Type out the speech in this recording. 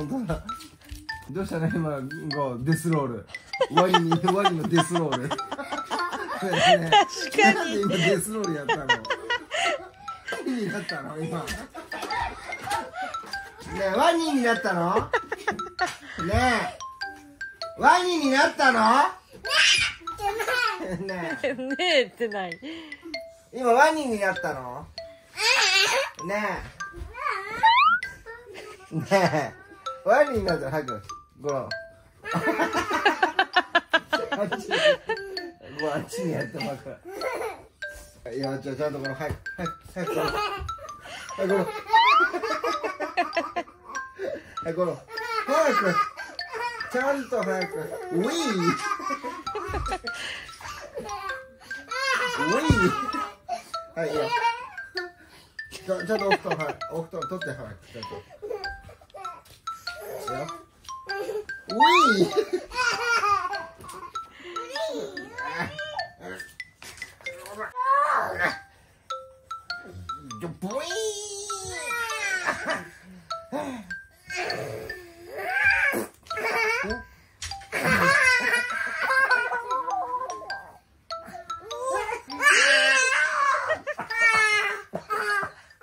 本当だ。どうしたの今、デスロール。ワニのデスロール。確かに。 今デスロールやったの。何になったの今。ねえ、ワニになったの？ねえ、ワニになったの？ねえ。 ねえってない。 今ワニになったの？ねえ。ねえ。ワニになったら早く。ごろん。あっちにやってばっか。いや、じゃあちゃんとこの早くごろん。はいごろん。はいごろん。早く。ちゃんと早く。ウィー。はい、いいよ。ちょっとお布団、はい、お布団取って、はい、ちょっと。いいよ。ウィー。ブー。